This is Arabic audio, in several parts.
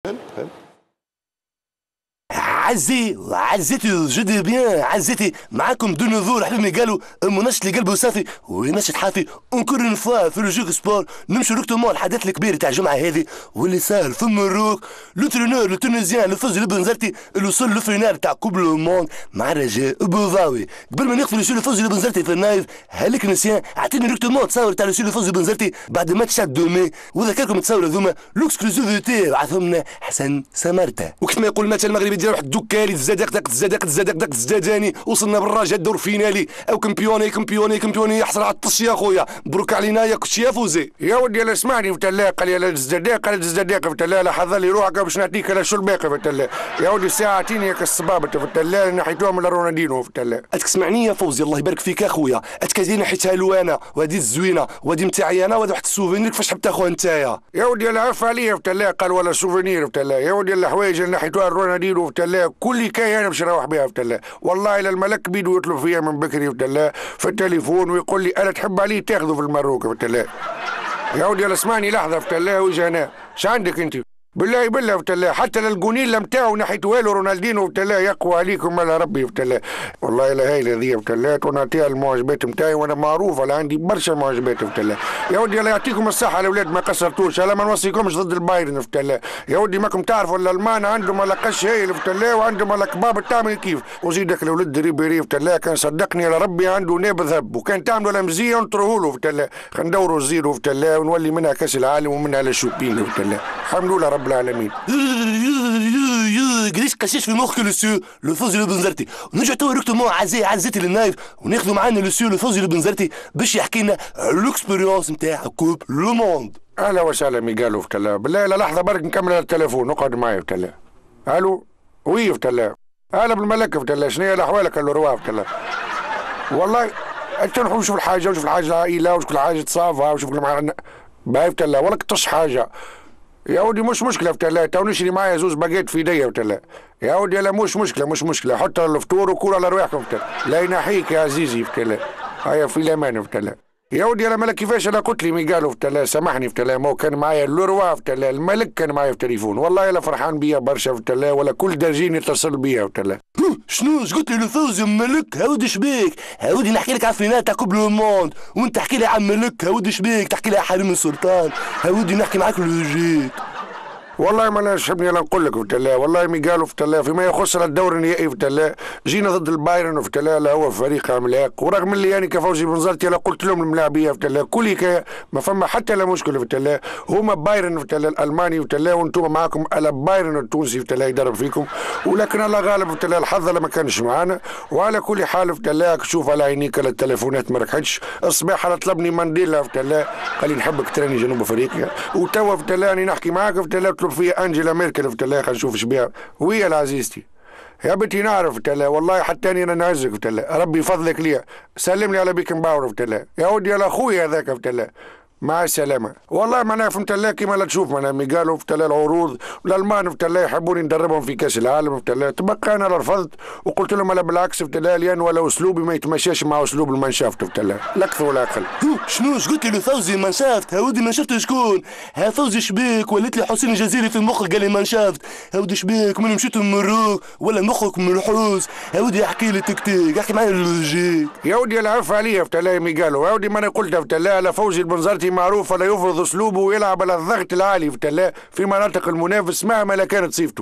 عزيتي جو دي بيان عزيتي معاكم دو نوفو الحبيب قالوا منشط اللي قلبه صافي ونشط حافي اونكور اون فوا في لو جوغ سبور نمشوا ريكتومون الحدث الكبير تاع الجمعه هذه واللي ساهل في المروك لو تونيزيان الفوز لبنزرتي الوصول لو فينال تاع كوب لو موند مع الرجاء بوفاوي قبل ما نقفل الفوز لبنزرتي في النايف هالك نسيان اعطيني ريكتومون تصاور تاع الفوز لبنزرتي بعد ماتش تاع دومي وذكركم تصاور هذوما لوكسكلوزيفيتي عثهم لنا حسن سمرته وكما يقول المثل المغربي ديال واحد الدكالي الزداداني وصلنا بالراجع الدور فينالي او كمبيوني يحصل على الطش يا خويا مبروك علينا يا كنت يا فوزي يا ودي لا اسمعني في تلا قال يا الزدادق في تلا لا حظ لي روحك باش نعطيك لا شو الباقي في تلا يا ودي ساعتين ياك الصبابه في تلا نحيتوهم لرونالدينو في تلا اتك سمعني يا فوزي الله يبارك فيك اخويا اتك هذه نحيتها له انا وهذه الزوينه وهذه نتاعي انا وهذا واحد السوفينير كيفاش حب تاخذها نتايا يا ودي لا عف عليا في تلا قال ولا سوفينير في تلا يا ودي الحوايج اللي نحيتوها لرونالدينو في تلا كل كاي انا باش نروح بها في تلا والله الا الملك بيدو يطلب فيا من بكري في تلا في التليفون ويقول لي انا تحب عليه تاخذه في المروك في تلا يا ودي اسمعني لحظه في تلا وجه انا اش عندك انت بالله في تلا حتى للجونيلا نتاعو نحيتوها له رونالدينو في تلا يقوى عليكم مال ربي في تلا والله الا هاي ذي في تلا ونعطيها المعجبات نتاعي وانا معروف على عندي برشا معجبات في تلا يا ودي الله يعطيكم الصحه الاولاد ما قصرتوش انا ما نوصيكمش ضد البايرن في تلا يا ودي ماكم تعرفوا الالمان عندهم على قش هايل في تلا وعندهم على كباب تعمل كيف وزيدك الاولاد ريبيري في تلا كان صدقني على ربي عنده ناب ذهب وكان تعملوا له مزيه ونطروه له في تلا خلينا ندوروا الزيرو في تلا ونولي منها كاس العالم ومنها للشوبين في تلا الحمد لله رب العالمين قديش قشيش في مخك لوسيو لو فوزي لبنزرتي ونرجع تو ريكتومون عزيتي للنايف وناخذوا معانا لوسيو لو فوزي لبنزرتي باش يحكي لنا لوكسبيريونس نتاع كوب لو موند. اهلا وسهلا ميغالو في تلا بالله لا لحظه برك نكمل التليفون اقعد معايا في تلا الو وي في تلا اهلا بالملك في تلا شنو هي الاحوالك قال له رواه في تلا والله انت نشوف الحاجه وشوف الحاجه العائله وشوف الحاجه تصافى وشوف باهي في تلا ولا كطش حاجه يا ودي مش مشكله في تلا تو نشري معايا زوز باجيت في ايديا في تلا يا ودي لا مش مشكله حط الفطور وكل على رواحكم في تلا لا ينحيك يا عزيزي في تلا هيا في الامان في تلا يا ودي انا مالك كيفاش انا قلت لي مي قالوا في تلا سامحني في تلا ما كان معايا اللوروا في تلا الملك كان معايا في التليفون والله لا فرحان بيا برشا في تلا ولا كل درجين يتصل بيا في تلا شنو قلت لي الفوز يا ملك هاودي شبيك هاودي نحكي لك على الفينال تاع كوب لو موند وانت تحكي لي على ملك هاودي شبيك تحكي لي على حريم السلطان هاودي نحكي معاك لوجيك والله ما نشبني انا نقول لك في تلا والله مي قالوا في تلا فيما يخص الدور النهائي في تلا جينا ضد البايرن في تلا لا هو فريق عملاق ورغم اللي يعني كفوزي بنزرتي انا قلت لهم الملاعبيه في تلا كل ما فما حتى لا مشكله في تلا هما بايرن في تلا الالماني في تلا وانتم معاكم على بايرن التونسي في تلا يدرب فيكم ولكن الله غالب في تلا الحظ ما كانش معانا وعلى كل حال في تلا شوف على عينيك التليفونات ما ركحتش الصباح على طلبني مانديلا في تلا قال لي نحبك تراني جنوب افريقيا وتوا في تلا راني نحكي معاك في تلا فيها انجيلا ميركل في تلا خلينا نشوف ايش بها وهي العزيزتي يا بنتي نعرف تلا والله حتى انا نعزك في تلا ربي فضلك ليا سلم لي على بيكن باور في تلا يا ودي على اخويا هذاك في تلا مع السلامة والله معناها في تلا كيما لا تشوف معناها ميقالوا في تلا العروض والالمان في تلا يحبوني ندربهم في كاس العالم في تلا تبقى انا رفضت وقلت لهم لا بالعكس في تلا لان ولا اسلوبي ما يتمشاش مع اسلوب المانشافت في تلا لا اكثر ولا اقل شنو قلت لي فوزي مانشافت هاودي مانشافت شكون ها فوزي شبيك وليت لي حسين الجزيري في مخك قال لي مانشافت هاودي شبيك من مشيت المروك ولا مخك منحوس هاودي احكي لي تكتيك احكي معايا اللوجيك يا ودي العف عليا في تلا ميقالوا يا ودي ما انا قلت في تلا لا فوزي البنزرتي معروف لا يفرض اسلوبه ويلعب على الضغط العالي في تلا في مناطق المنافس مهما لا كانت صيفته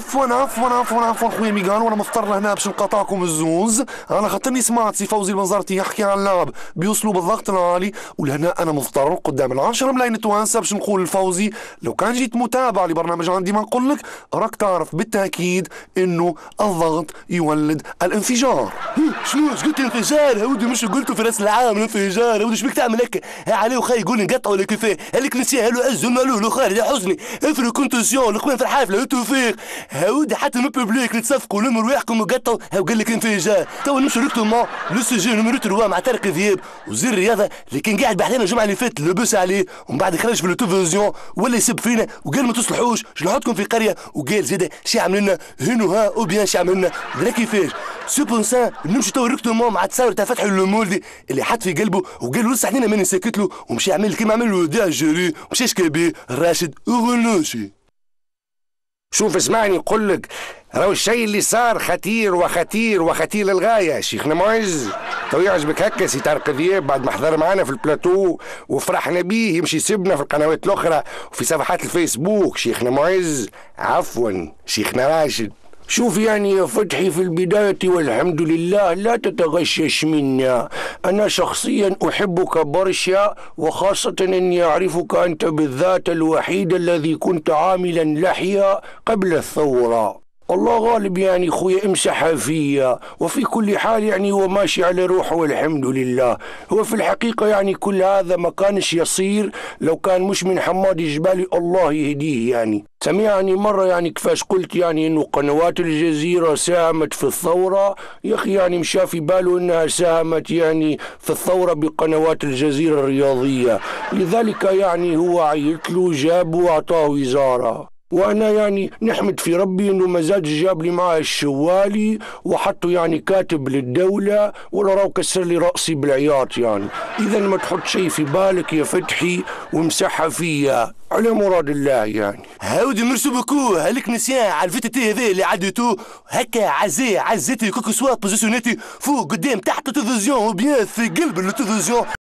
عفوا خويا ميغان وانا مضطر لهنا باش نقاطعكم الزوز انا خاطرني سمعت سي فوزي البنزرتي يحكي عن اللعب باسلوب الضغط العالي ولهنا انا مضطر قدام العشرة ملايين توانسه باش نقول لفوزي لو كان جيت متابع لبرنامج عندي ما نقول لك راك تعرف بالتاكيد انه الضغط يولد الانفجار شنو قلت الانفجار هودي مش قلته في راس العام الانفجار هودي شبيك تعمل هيك عليه وخاي يقول نقطعوا ولا كيفاه هذيك نسيها له عز ومالو له خالد يا حسني افرق كونتوسيون القوين في الحافله توفيق هاودي حتى من البوبليك اللي تصفقوا لهم رواحكم وقطعوا هاو قال لك انفجار تو نمشوا ريكتومون لو سوجي نيميرو 3 مع طارق ذياب وزير الرياضه اللي كان قاعد بحثنا الجمعه اللي فاتت لبس عليه ومن بعد خرج في التلفزيون ولا يسب فينا وقال ما تصلحوش شلحتكم في قريه وقال زيد شي عملنا هنو ها او بيان شي عملنا درا كيفاش سو بونسان نمشي تو ريكتومون مع تصاور تاع فتحي المولدي اللي حط في قلبه وقال له لسه حنينا ما نسكت له ومشي يعمل كيما عمل له دي الجيري مشيش كبير راشد وغنوشي شوف اسمعني نقول لك، راهو الشيء اللي صار خطير وخطير وخطير للغايه شيخنا معز. تو يعجبك هكا سي طارق ذياب بعد ما حضر معنا في البلاتو وفرحنا بيه يمشي يسبنا في القنوات الاخرى وفي صفحات الفيسبوك شيخنا معز. عفوا شيخنا راشد. شوف يعني يا فتحي، في البداية والحمد لله لا تتغشش منا، أنا شخصيا أحبك برشا، وخاصة أني أعرفك أنت بالذات الوحيد الذي كنت عاملا لحية قبل الثورة. الله غالب يعني خويا امسحها فيا، وفي كل حال يعني هو ماشي على روحه والحمد لله. هو في الحقيقة يعني كل هذا ما كانش يصير لو كان مش من حماد الجبالي الله يهديه. يعني سمعني مرة يعني كيفاش قلت يعني انه قنوات الجزيرة ساهمت في الثورة. يا اخي يعني مشى في باله انها ساهمت يعني في الثورة بقنوات الجزيرة الرياضية، لذلك يعني هو عيط له جابه واعطاه وزارة. وانا يعني نحمد في ربي انه مازال جاب لي معاه الشوالي وحطه يعني كاتب للدولة، ولا راهو كسر لي رأسي بالعياط. يعني اذا ما تحط شيء في بالك يا فتحي ومسحها فيا على مراد الله. يعني هاودي ميرسي بوكو، هالك نسيان على الفي تي في اللي عديتو هكا عزيتي كوكو سوا بوزيسيونيتي فوق قدام تحت التلفزيون وبيان في قلب التلفزيون.